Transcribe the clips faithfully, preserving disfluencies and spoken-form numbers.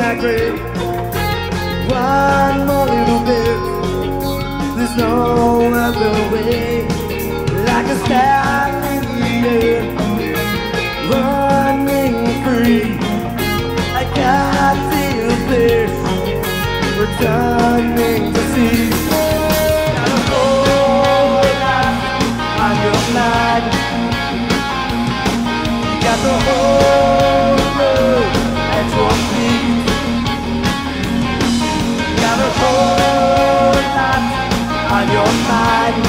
like rain. One more little bit, there's no other way. Like a star in the air, running free. I got this place, returning to see. Got a whole lot on your mind. You got the whole world at your feet. Got a whole lot on your mind.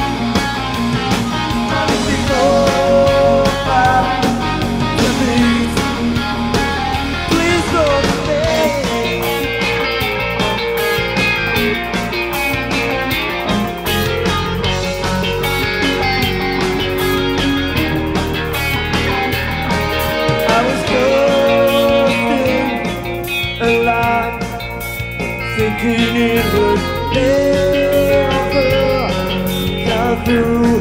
Now if you go back to me, please don't stay. I was coasting along, thinking it would never come through.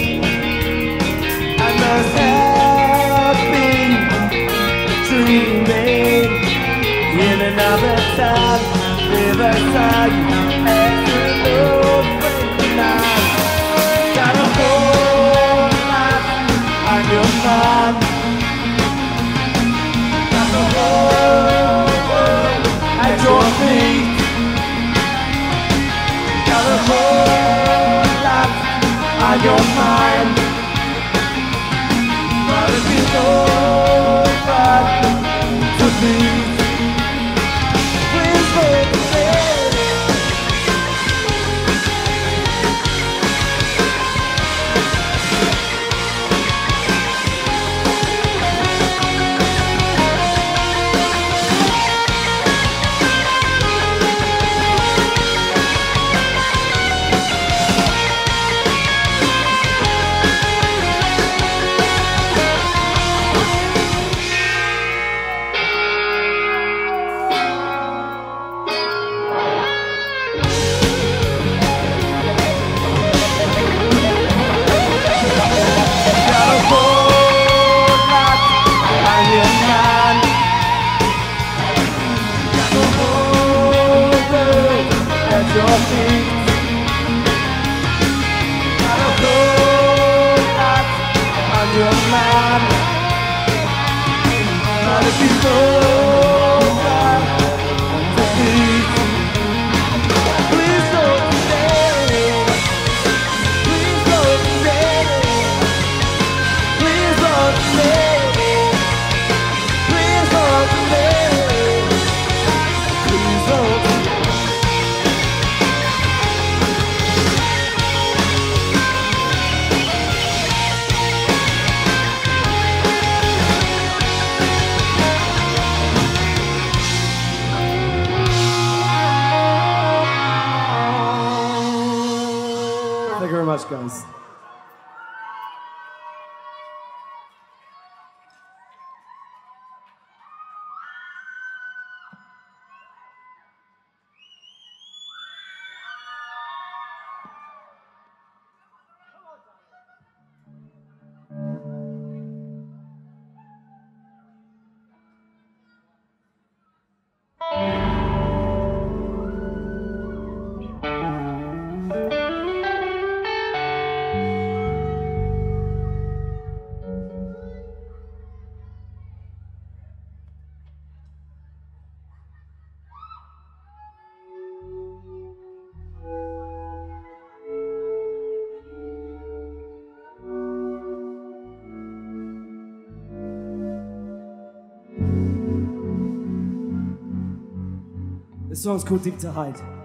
I must have been dreaming in another time. Never saw you as an old friend tonight. Got a whole lot on your mind. Got the whole world at your feet. Got a whole lot on your mind. But if you go back to me, please hold me. Your feet. Got a whole lot on your mind. But if you go back to me, please don't stay. Please don't stay. Please don't stay. Please don't stay. Please don't stay. Thank you very much, guys. This song's called Deep to Hide.